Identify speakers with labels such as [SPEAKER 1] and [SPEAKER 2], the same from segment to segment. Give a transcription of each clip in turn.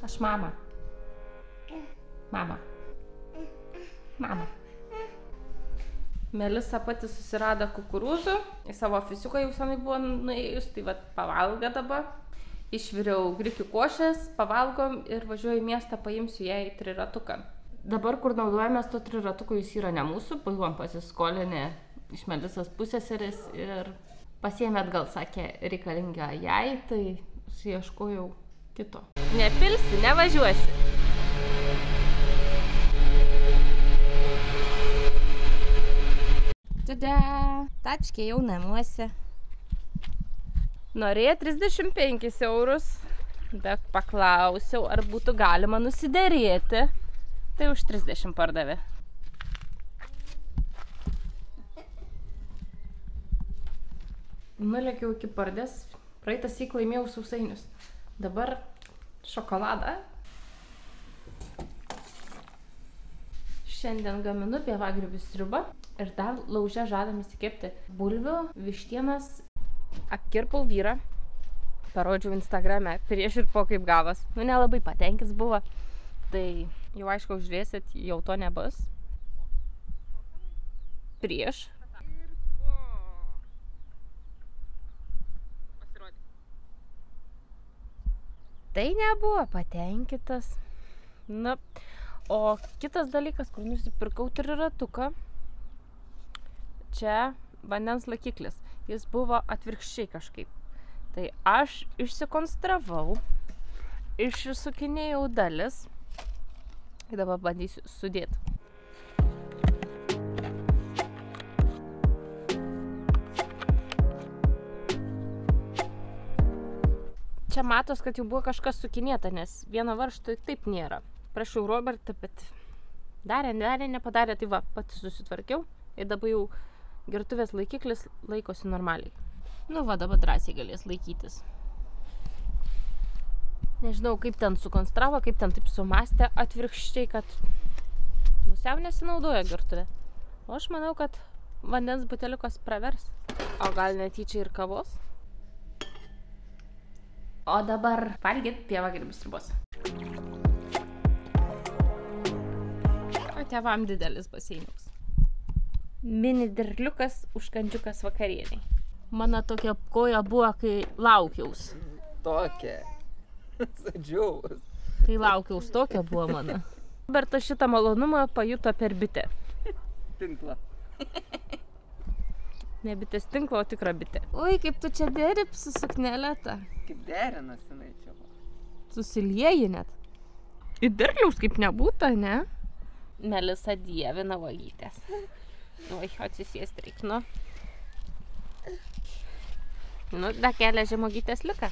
[SPEAKER 1] Aš mama. Mama. Mama. Melisa pati susirado kukurūzų. Į savo ofisiuką jau senai buvo nuėjus, tai vat pavalga dabar. Išviriau grikių košės, pavalgom ir važiuoju į miestą, paimsiu jai triratuką. Dabar, kur naudojamės to triratuku, jis yra ne mūsų, buvom pasiskolinę iš Melisos pusseserės ir pasiėmė atgal, sakė, reikalinga jai, tai ieškojau kito. Nepilsi, nevažiuosi. Tada, tačkė jau namuose. Norėjo 35 eurus, bet paklausiau, ar būtų galima nusiderėti. Tai už 30 pardavė. Nulėkiau iki Pardės, praeitą syk laimėjau sausainius. Dabar šokoladą. Šiandien gaminu pievagrybių sriubą ir dar lauže žadam įsikepti bulvių, vištienas. Apkirpau vyrą, parodžiau Instagrame, prieš ir po kaip gavas. Nu, nelabai patenkis buvo, tai jau aišku, žiūrėsit, jau to nebus. Prieš. Tai nebuvo patenkintas. Na, o kitas dalykas, kur nusipirkau triratuką, čia vandens laikiklis. Jis buvo atvirkščiai kažkaip. Tai aš išsikonstravau, išsukinėjau dalis ir dabar bandysiu sudėti. Čia matos, kad jau buvo kažkas sukinėta, nes vieno varžto taip nėra. Prašau Robertą, bet darė, nepadarė, tai va, pati susitvarkiau ir dabar jau gertuvės laikiklis laikosi normaliai. Nu va, dabar drąsiai galės laikytis. Nežinau, kaip ten sukonstravo, kaip ten taip sumastė atvirkščiai, kad pusiau nesinaudoja gertuvė. O aš manau, kad vandens buteliukas pravers. O gal netyčia ir kavos? O dabar valgyt pievagrybių sriubos. O tėvam didelis baseiniukas. Mini derliukas, užkandžiukas vakarieniai. Mano tokia koja buvo, kai laukiaus.
[SPEAKER 2] Tokia. Sadžiaus.
[SPEAKER 1] Kai laukiaus, tokia buvo mano. Robertas šitą malonumą pajuto per bitę.
[SPEAKER 2] Tinklą.
[SPEAKER 1] Ne bitės tinklo, o tikra bitė. Oi, kaip tu čia derip su suknelė ta.
[SPEAKER 2] Kaip derinas jinai čia buvo.
[SPEAKER 1] Susilieji net. Ir derliaus kaip nebūta, ne? Melisa dievina uogytės. Oi, atsisėst reik, nu. Nu, dar kelią žemuogytės lieka.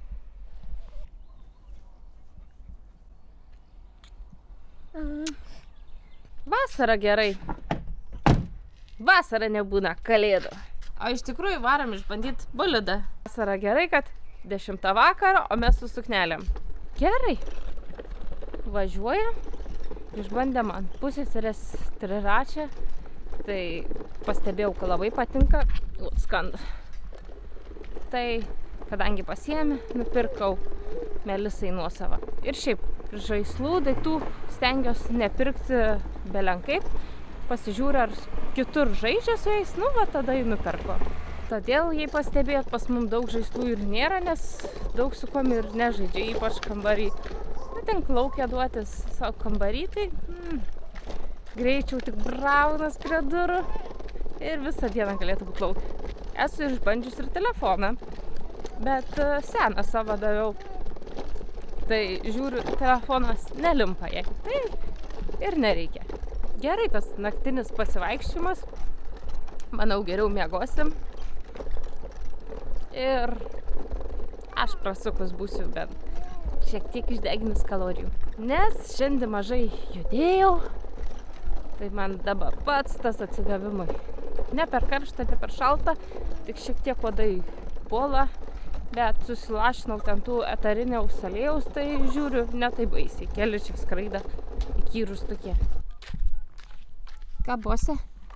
[SPEAKER 1] Vasara gerai. Vasara nebūna kalėdų. O iš tikrųjų varam išbandyti bolidą. Vasara gerai, kad 10 vakaro, o mes su suknelėm. Gerai. Važiuoja. Išbandėm ant pusseserės triračią. Tai pastebėjau, kad labai patinka. Skanda. Tai, kadangi pasiėmė, nupirkau Melisai nuosavą. Ir šiaip, žaislų, daiktų stengiuosi nepirkti belenkaip. Pasižiūriu, ar kitur žaidžia su jais, nu, va, tada jį nupirko. Todėl, jei pastebėjot, pas mums daug žaislų ir nėra, nes daug su kom ir nežaidžia, ypač kambarį. Na, ten klaukia duotis savo kambarį, tai greičiau tik braunas prie durų ir visą dieną galėtų būti laukia. Esu išbandžius ir telefoną, bet seną savo daviau. Tai žiūriu, telefonas nelimpa jai. Tai ir nereikia. Gerai tas naktinis pasivaikščiojimas. Manau, geriau miegosim. Ir aš prasukus būsiu bent šiek tiek išdeginus kalorijų. Nes šiandien mažai judėjau. Tai man dabar pats tas atsigavimui. Ne per karštą, ne per šaltą, tik šiek tiek uodai puola, bet susilašinau ten tų etariniaus aliejaus, tai žiūriu, ne taip baisiai. Keli čia skraida įkyrus tokie. Ką, bose?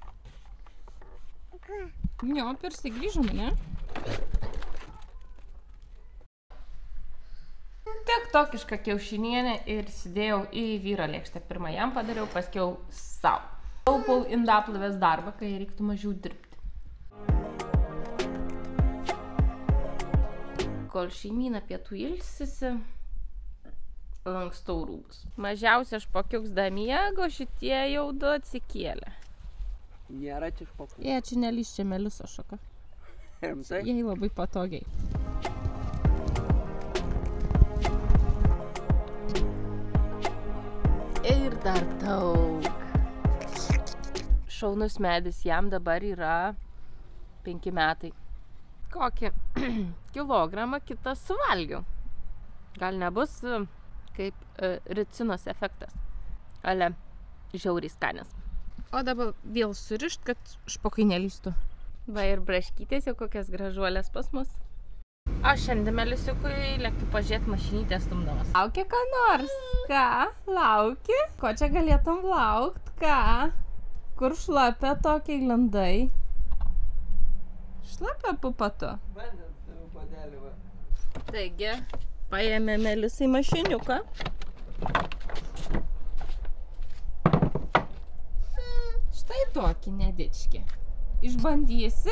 [SPEAKER 1] Jo, persigrįžom, ne? Tik tokišką kiaušinienę ir įsidėjau į vyro lėkštę. Pirmą jam padariau, paskiau sau. Taupau indaplovės darbą, kai reiktų mažiau dirbti. Kol šeimyna pietų ilsisi, lankstau rūbus. Mažiausiai aš pakiuksda miego, šitie jau du atsikėlė.
[SPEAKER 2] Nėra čia špakų.
[SPEAKER 1] Jie čia nelyščia Meliso šoka.
[SPEAKER 2] Rimtai?
[SPEAKER 1] Jai labai patogiai. Ir dar daug. Šaunus medis, jam dabar yra 5 metai. Kokį kilogramą kitą suvalgiau. Gal nebus kaip ricinos efektas. Ale žiauriai skanis. O dabar vėl surišt, kad špokai nelystų. Va ir braškytės jau kokias gražuolės pas mus. O šiandien Melisiukui lėkiu pažiūrėti mašinytę stumdamas. Laukia ką nors? Ką? Lauki? Ko čia galėtum laukt? Ką? Kur šlapia tokiai landai? Šlapia pupatu.
[SPEAKER 2] Vandens tavo padelį va.
[SPEAKER 1] Taigi, paėmė Melisai mašiniuką. Štai tokį nedičkį. Išbandysi?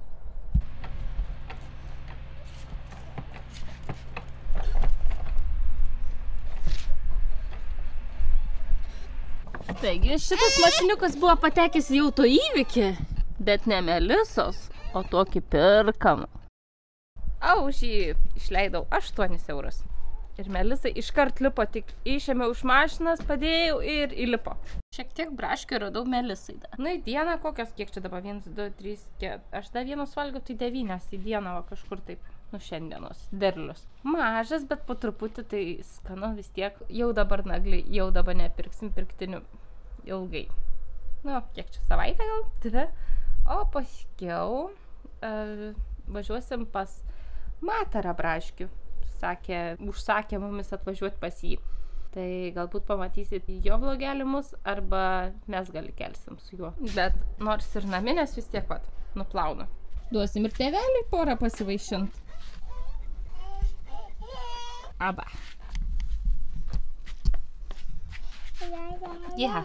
[SPEAKER 1] Taigi, šitas mašiniukas buvo patekęs į auto įvykį, bet ne Melisos, o tokį pirkamą. Už jį išleidau 8 eurus. Ir Melisai iškart lipo, tik išėmiau iš mašinas, padėjau ir įlipo. Šiek tiek braškių radau Melisai. Na, į dieną kokios, kiek čia dabar? 1, 2, 3, 4. Aš dar vieną suvalgiau, tai 9 į dieną, va kažkur taip. Nu, šiandienos derlius. Mažas, bet po truputį tai skanu vis tiek. Jau dabar nagliai, jau dabar nepirksim pirktinių ilgai. Nu, kiek čia savaitę gal? 2. O paskiau važiuosim pas Matarą braškių. Sakė, užsakė mumis atvažiuoti pas jį. Tai galbūt pamatysit jo vlogelį mus, arba mes gal kelsim su juo. Bet nors ir naminės vis tiek vat, nuplaunu. Duosim ir tėveliui porą pasivaišint. Aba. Ja.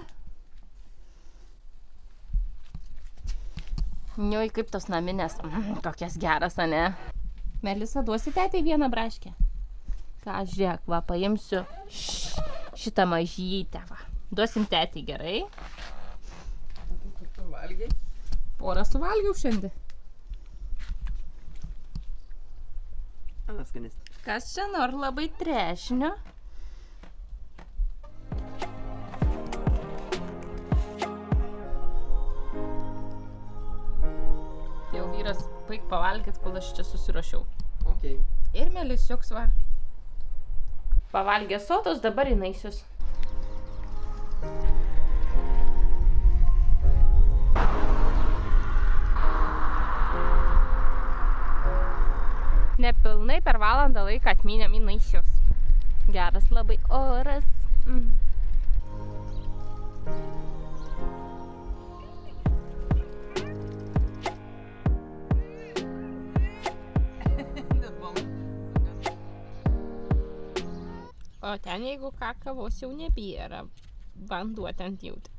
[SPEAKER 1] Niui, kaip tos naminės. Tokias geras, ane? Melisa, duosi tėtei vieną braškę? Ką, žiūrėk, va, paimsiu šitą mažytę, va. Duosim tėtei, gerai?
[SPEAKER 2] Kur tu valgiai?
[SPEAKER 1] Porą suvalgiau šiandien.
[SPEAKER 2] Skanis.
[SPEAKER 1] Kas čia nori labai trešinio? Jau vyras baig pavalgyt, kol aš čia susiruošiau.
[SPEAKER 2] Okay.
[SPEAKER 1] Ir Melisiuks, va. Pavalgė sotos, dabar įnaisius. Nepilnai per valandą laiką atmynėm įnaisius. Geras labai oras. O ten, jeigu ką, kavos jau nebėra, vanduo ten jau tik.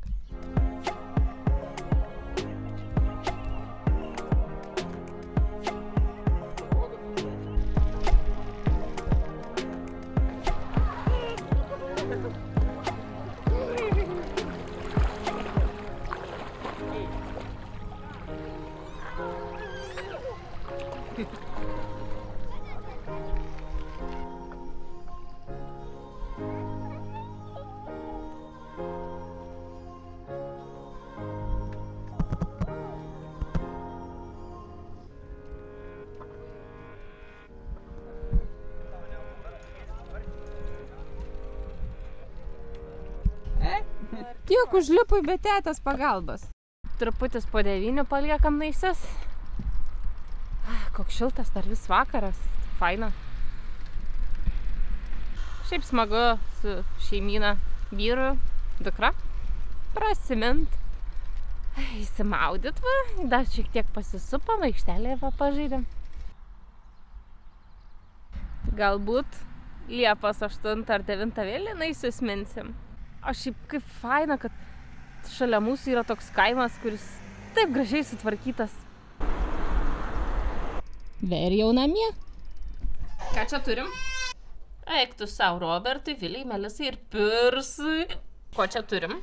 [SPEAKER 1] Tiek užlipai be tėtės pagalbos. Truputis po 9 paliekam naisius. Koks šiltas, dar vis vakaras. Faina. Šiaip smagu su šeimyna, vyru, dukra. Prasimint. Įsimaudyt, va. Dar šiek tiek pasisupam, aikštelėje va pažaidėm. Galbūt Liepos 8 ar 9 vėliną įsisminsim. O šiaip kaip faina, kad šalia mūsų yra toks kaimas, kuris taip gražiai sutvarkytas. Ir jau namie. Ką čia turim? Eik tu sau, Robertui, Viliai, Melisai ir Pirsui. Ko čia turim?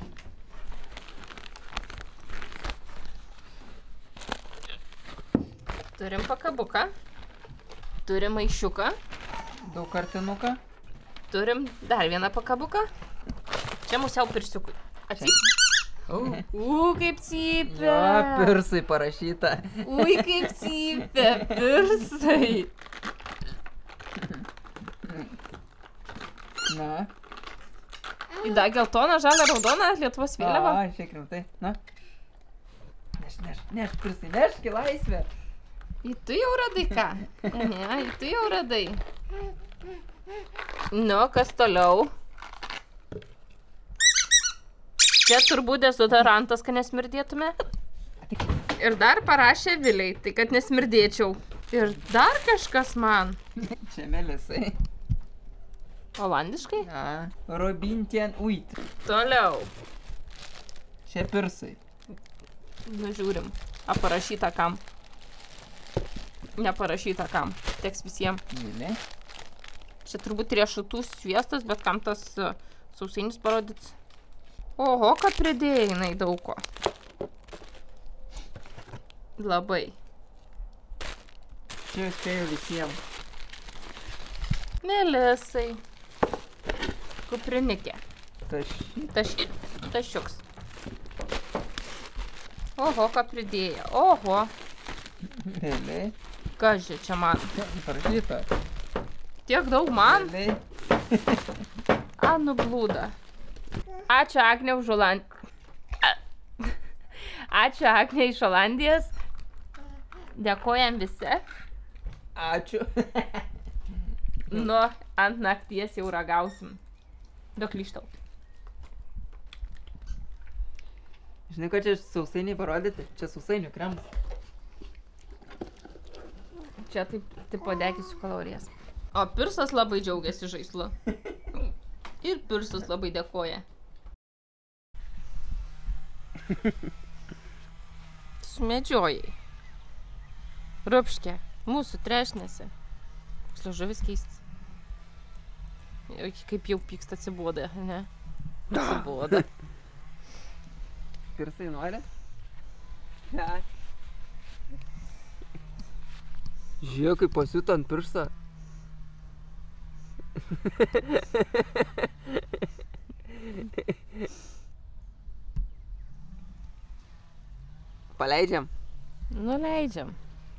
[SPEAKER 1] Turim pakabuką. Turim maišiuką.
[SPEAKER 2] Daug kartinuką.
[SPEAKER 1] Turim dar vieną pakabuką. Čia musiau pirsiukui. Atsiip. Kaip cypia.
[SPEAKER 2] Jo, Pirsui parašyta.
[SPEAKER 1] Ui, kaip cypia. Pirsai.
[SPEAKER 2] Na.
[SPEAKER 1] Įda geltona, žalia, raudona, Lietuvos vėliava.
[SPEAKER 2] A, šiek rimtai. Na. Neš, Pirsai, nešk į laisvę.
[SPEAKER 1] Į tu jau radai ką? Ne, į tu jau radai. Nu, kas toliau? Čia turbūt dezodorantas, kad nesmirdėtume. Ir dar parašė Viliai, tai kad nesmirdėčiau. Ir dar kažkas man.
[SPEAKER 2] Čia Melisai.
[SPEAKER 1] Olandiškai?
[SPEAKER 2] Na, Robintien uit.
[SPEAKER 1] Toliau.
[SPEAKER 2] Čia Pirsai.
[SPEAKER 1] Nu, žiūrim. A parašyta kam? Neparašyta kam. Teks visiems.
[SPEAKER 2] Viliai.
[SPEAKER 1] Čia turbūt riešutų sviestas, bet kam tas sausainis parodyts. Oho, kad pridėjai jinai daug ko. Labai.
[SPEAKER 2] Čia spėjau visiems.
[SPEAKER 1] Melisai. Kuprinikė. Tašiuks. Oho, ką pridėjo. Oho.
[SPEAKER 2] Viliai.
[SPEAKER 1] Kažė čia man.
[SPEAKER 2] Parašyta.
[SPEAKER 1] Tiek daug man.
[SPEAKER 2] Viliai.
[SPEAKER 1] A, nublūda. Ačiū Agnė už Ačiū Agnė iš Olandijos. Dėkojam visi.
[SPEAKER 2] Ačiū.
[SPEAKER 1] Nu, ant nakties jau ragausim. Daug lyštau.
[SPEAKER 2] Žinai, ką čia sausainiai parodyti? Čia sausainių kremas.
[SPEAKER 1] Čia taip tipo degisiu kalorijas. O Pirsas labai džiaugiasi žaislu. Ir Pirsas labai dėkoja. Sumedžiojai. Rupškė. Mūsų trešnėse. Sliežuvis keistis. Kaip jau pyksta atsiboda, ne? Atsiboda.
[SPEAKER 2] Pirsai nori? Ne. Žiūrėk, kaip pasiuto ant pirštą. Paleidžiam?
[SPEAKER 1] Nuleidžiam.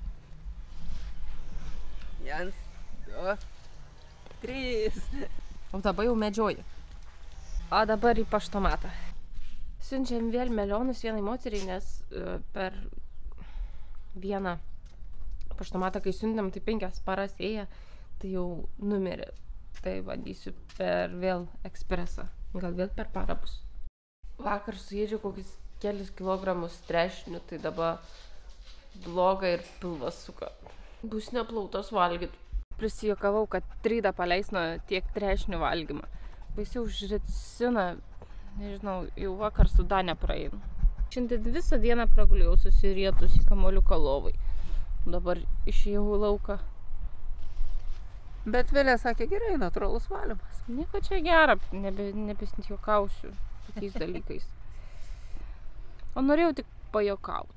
[SPEAKER 2] 1, 2, 3.
[SPEAKER 1] O dabar jau medžioju. O dabar į paštomatą. Siunčiam vėl melionus vienai moteriai, nes per vieną paštomatą, kai siuntėm, tai 5 paras ėję, tai jau numirė. Tai bandysiu per vėl ekspresą. Gal vėl per parą bus. Vakar suėdžiau kokius kelis kilogramus trešnių, tai dabar bloga ir pilvas suka. Bus neplautos valgyt. Prisijokavau, kad Tryda paleis nuo tiek trešnių valgymą. Baisiau užricina, nežinau, jau vakar su Dane praeinu. Šiandien visą dieną praguliau susirietus į kamoliuką lovai. Dabar išėjau į lauką.
[SPEAKER 2] Bet Vilė sakė, gerai, natūralus valymas.
[SPEAKER 1] Nieko čia gera, nebesijokausiu tokiais dalykais. O norėjau tik pajokauti.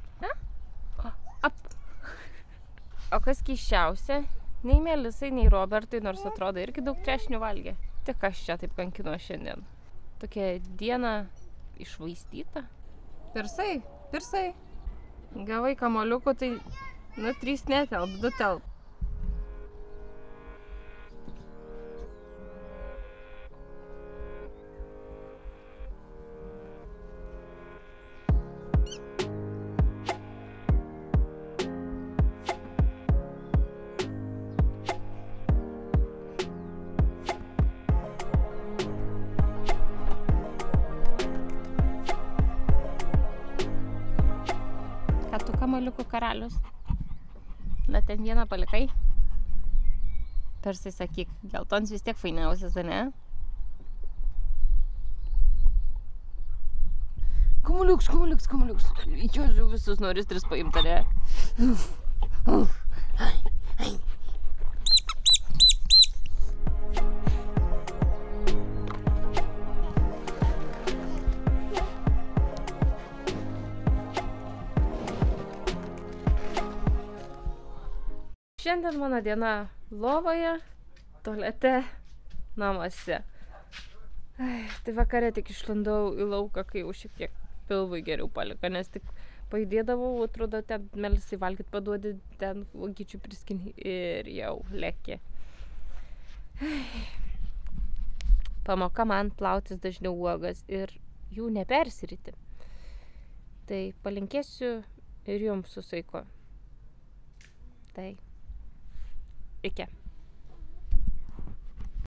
[SPEAKER 1] O kas keisčiausia, nei Melisai, nei Robertui, nors atrodo irgi daug trešnių valgė. Tik aš čia taip kankino šiandien. Tokia diena išvaistyta. Pirsai. Gavai kamoliukų, tai 3 netelp, 2 telp. Kamoliukų karalius. Na, ten vieną palikai. Persai sakyk, geltons vis tiek fainiausias, ne? Kamuliuks. Jūs visus noris 3 paimti, ne? Šiandien mano diena lovoje, tualete, namuose. Tai vakare tik išlandau į lauką, kai jau šiek tiek pilvui geriau palika, nes tik pajudėdavau, atrodo, ten melsi valgyt paduodi, ten uogyčių priskini ir jau lėkė. Pamoka man plautis dažniau uogas ir jų nepersiryti. Tai palinkėsiu ir jums su saiku. Tai iki.